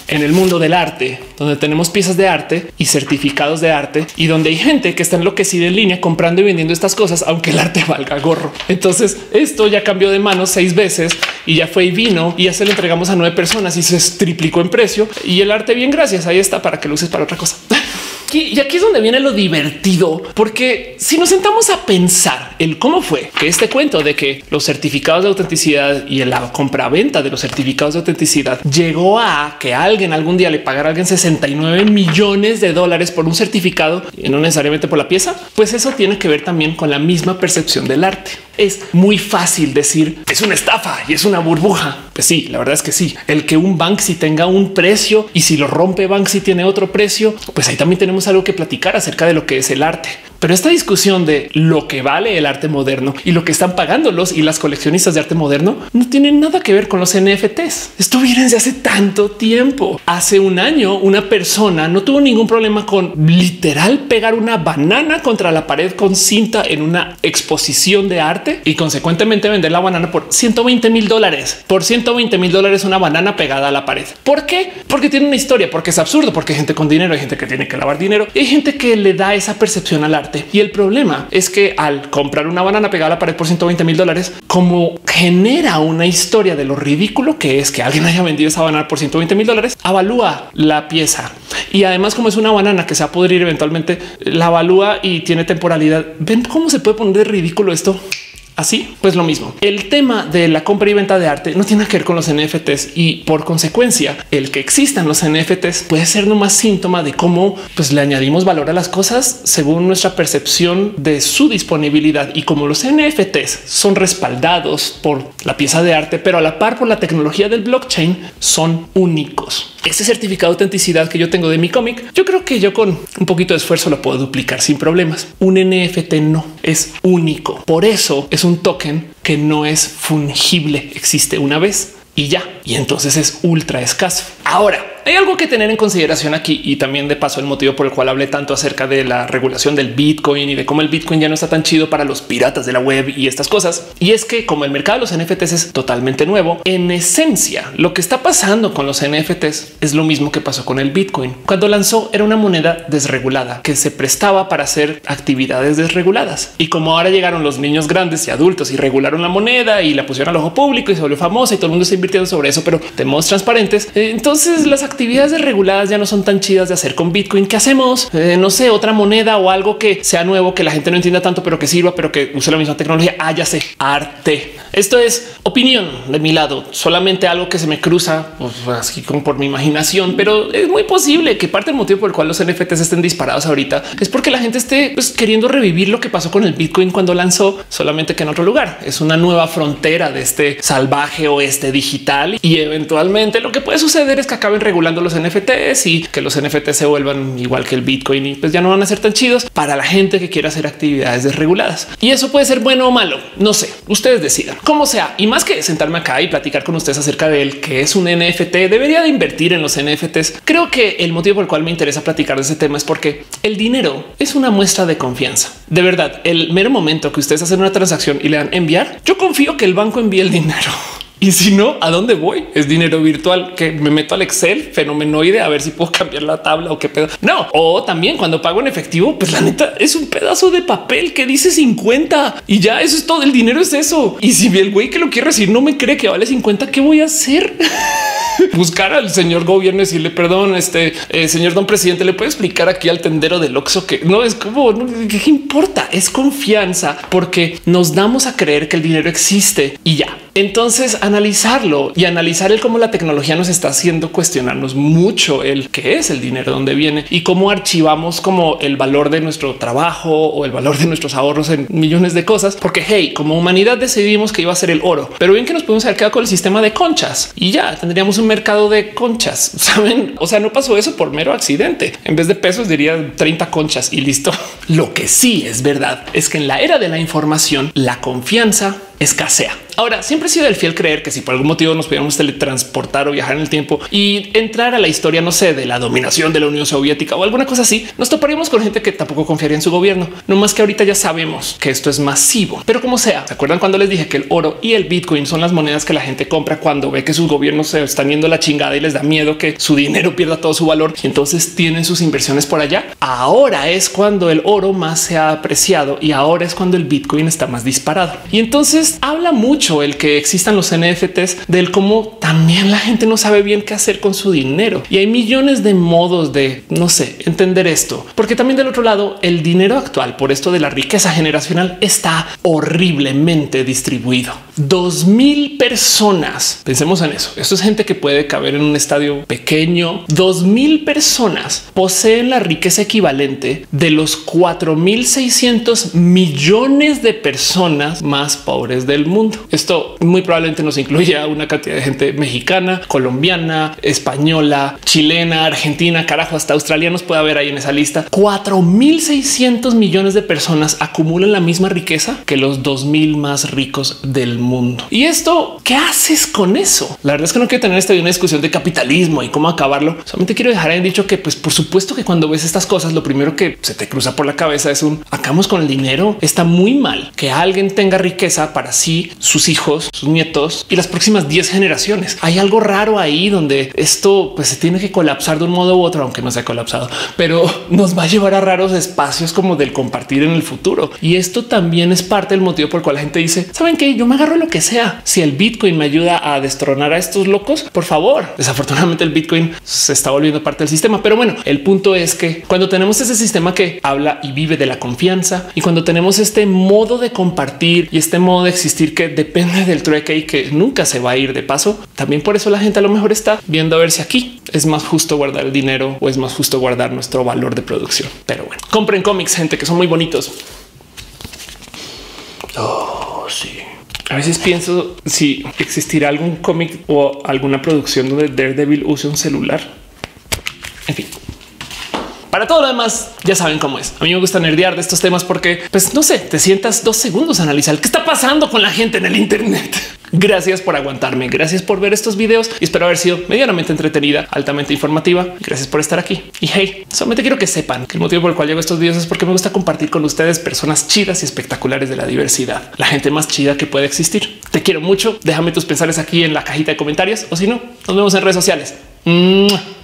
en el mundo del arte, donde tenemos piezas de arte y certificados de arte y donde hay gente que está enloquecida en línea comprando y vendiendo estas cosas, aunque el arte valga gorro. Entonces esto ya cambió de manos seis veces y ya fue y vino y ya se lo entregamos a nueve personas y se triplicó en precio y el arte bien, gracias. Ahí está para que lo uses para otra cosa. Y aquí es donde viene lo divertido, porque si nos sentamos a pensar el cómo fue que este cuento de que los certificados de autenticidad y la compraventa de los certificados de autenticidad llegó a que alguien algún día le pagara a alguien sesenta y nueve millones de dólares por un certificado y no necesariamente por la pieza, pues eso tiene que ver también con la misma percepción del arte. Es muy fácil decir es una estafa y es una burbuja. Pues sí, la verdad es que sí. El que un Banksy tenga un precio y si lo rompe Banksy tiene otro precio, pues ahí también tenemos algo que platicar acerca de lo que es el arte. Pero esta discusión de lo que vale el arte moderno y lo que están pagando los y las coleccionistas de arte moderno no tiene nada que ver con los N F Ts. Esto viene desde hace tanto tiempo. Hace un año una persona no tuvo ningún problema con literal pegar una banana contra la pared con cinta en una exposición de arte y consecuentemente vender la banana por ciento veinte mil dólares. Por ciento veinte mil dólares una banana pegada a la pared. ¿Por qué? Porque tiene una historia, porque es absurdo, porque hay gente con dinero, hay gente que tiene que lavar dinero y hay gente que le da esa percepción al arte. Y el problema es que al comprar una banana pegada a la pared por ciento veinte mil dólares, como genera una historia de lo ridículo que es que alguien haya vendido esa banana por ciento veinte mil dólares, avalúa la pieza. Y además, como es una banana que se va a pudrir eventualmente, la avalúa y tiene temporalidad. ¿Ven cómo se puede poner de ridículo esto? Así pues lo mismo. El tema de la compra y venta de arte no tiene que ver con los N F Ts y por consecuencia el que existan los N F Ts puede ser nomás síntoma de cómo pues le añadimos valor a las cosas según nuestra percepción de su disponibilidad. Y como los N F Ts son respaldados por la pieza de arte, pero a la par por la tecnología del blockchain, son únicos. Este certificado de autenticidad que yo tengo de mi cómic, yo creo que yo con un poquito de esfuerzo lo puedo duplicar sin problemas. Un N F T no es único. Por eso es un token que no es fungible. Existe una vez y ya. Y entonces es ultra escaso. Ahora, hay algo que tener en consideración aquí y también de paso el motivo por el cual hablé tanto acerca de la regulación del Bitcoin y de cómo el Bitcoin ya no está tan chido para los piratas de la web y estas cosas. Y es que como el mercado de los N F Ts es totalmente nuevo, en esencia lo que está pasando con los N F Ts es lo mismo que pasó con el Bitcoin. Cuando lanzó era una moneda desregulada que se prestaba para hacer actividades desreguladas. Y como ahora llegaron los niños grandes y adultos y regularon la moneda y la pusieron al ojo público y se volvió famosa y todo el mundo está invirtiendo sobre eso, pero de modos transparentes, entonces las actividades desreguladas ya no son tan chidas de hacer con Bitcoin. ¿Qué hacemos? Eh, no sé, otra moneda o algo que sea nuevo, que la gente no entienda tanto, pero que sirva, pero que use la misma tecnología. Ah, ya sé, arte. Esto es opinión de mi lado, solamente algo que se me cruza pues, así como por mi imaginación, pero es muy posible que parte del motivo por el cual los N F Ts estén disparados ahorita es porque la gente esté pues, queriendo revivir lo que pasó con el Bitcoin cuando lanzó, solamente que en otro lugar. Es una nueva frontera de este salvaje oeste digital y eventualmente lo que puede suceder es que acaben regulando los N F Ts y que los N F Ts se vuelvan igual que el Bitcoin y pues ya no van a ser tan chidos para la gente que quiera hacer actividades desreguladas. Y eso puede ser bueno o malo. No sé, ustedes decidan. Como sea, y más que sentarme acá y platicar con ustedes acerca de él, que es un N F T, debería de invertir en los N F Ts. Creo que el motivo por el cual me interesa platicar de ese tema es porque el dinero es una muestra de confianza. De verdad, el mero momento que ustedes hacen una transacción y le dan enviar, yo confío que el banco envíe el dinero. Y si no, ¿a dónde voy? Es dinero virtual que me meto al Excel fenomenoide a ver si puedo cambiar la tabla o qué pedo. No. O también cuando pago en efectivo, pues la neta es un pedazo de papel que dice cincuenta y ya eso es todo. El dinero es eso. Y si el güey que lo quiere decir no me cree que vale cincuenta, ¿qué voy a hacer? Buscar al señor gobierno y decirle perdón, este eh, señor don presidente, le puede explicar aquí al tendero del Oxxo que no es como no, ¿qué importa? Es confianza porque nos damos a creer que el dinero existe y ya. Entonces analizarlo y analizar el cómo la tecnología nos está haciendo cuestionarnos mucho el qué es el dinero, dónde viene y cómo archivamos como el valor de nuestro trabajo o el valor de nuestros ahorros en millones de cosas. Porque hey, como humanidad decidimos que iba a ser el oro, pero bien que nos podemos haber quedado con el sistema de conchas y ya tendríamos un mercado de conchas. Saben? O sea, no pasó eso por mero accidente. En vez de pesos diría treinta conchas y listo. Lo que sí es verdad es que en la era de la información, la confianza escasea. Ahora, siempre he sido el fiel creer que si por algún motivo nos pudiéramos teletransportar o viajar en el tiempo y entrar a la historia, no sé, de la dominación de la Unión Soviética o alguna cosa así, nos toparíamos con gente que tampoco confiaría en su gobierno. No más que ahorita ya sabemos que esto es masivo, pero como sea, ¿se acuerdan cuando les dije que el oro y el Bitcoin son las monedas que la gente compra cuando ve que sus gobiernos se están yendo a la chingada y les da miedo que su dinero pierda todo su valor y entonces tienen sus inversiones por allá? Ahora es cuando el oro más se ha apreciado y ahora es cuando el Bitcoin está más disparado. Y entonces habla mucho el que existan los N F Ts del cómo también la gente no sabe bien qué hacer con su dinero y hay millones de modos de, no sé, entender esto, porque también del otro lado el dinero actual por esto de la riqueza generacional está horriblemente distribuido. Dos mil personas. Pensemos en eso. Esto es gente que puede caber en un estadio pequeño. Dos mil personas poseen la riqueza equivalente de los cuatro mil seiscientos millones de personas más pobres del mundo. Esto muy probablemente nos incluye a una cantidad de gente mexicana, colombiana, española, chilena, argentina, carajo, hasta australianos puede haber ahí en esa lista. cuatro mil seiscientos millones de personas acumulan la misma riqueza que los dos mil más ricos del mundo. Y esto, ¿qué haces con eso? La verdad es que no quiero tener esta una discusión de capitalismo y cómo acabarlo. Solamente quiero dejar en dicho que, pues, por supuesto que cuando ves estas cosas, lo primero que se te cruza por la cabeza es un acabamos con el dinero. Está muy mal que alguien tenga riqueza para sí, sus hijos, sus nietos y las próximas diez generaciones. Hay algo raro ahí donde esto pues, se tiene que colapsar de un modo u otro, aunque no se ha colapsado, pero nos va a llevar a raros espacios como del compartir en el futuro. Y esto también es parte del motivo por el cual la gente dice, ¿saben qué? Yo me agarro lo que sea. Si el Bitcoin me ayuda a destronar a estos locos, por favor. Desafortunadamente el Bitcoin se está volviendo parte del sistema. Pero bueno, el punto es que cuando tenemos ese sistema que habla y vive de la confianza y cuando tenemos este modo de compartir y este modo de existir que depende del trueque y que nunca se va a ir de paso, también por eso la gente a lo mejor está viendo a ver si aquí es más justo guardar el dinero o es más justo guardar nuestro valor de producción. Pero bueno, compren cómics, gente, que son muy bonitos. Oh, sí. A veces pienso si existirá algún cómic o alguna producción donde Daredevil use un celular. En fin. Para todo lo demás, ya saben cómo es. A mí me gusta nerdear de estos temas porque, pues no sé, te sientas dos segundos a analizar qué está pasando con la gente en el Internet. Gracias por aguantarme. Gracias por ver estos videos y espero haber sido medianamente entretenida, altamente informativa. Gracias por estar aquí. Y hey, solamente quiero que sepan que el motivo por el cual llego a estos videos es porque me gusta compartir con ustedes personas chidas y espectaculares de la diversidad, la gente más chida que puede existir. Te quiero mucho. Déjame tus pensares aquí en la cajita de comentarios o si no, nos vemos en redes sociales. ¡Mua!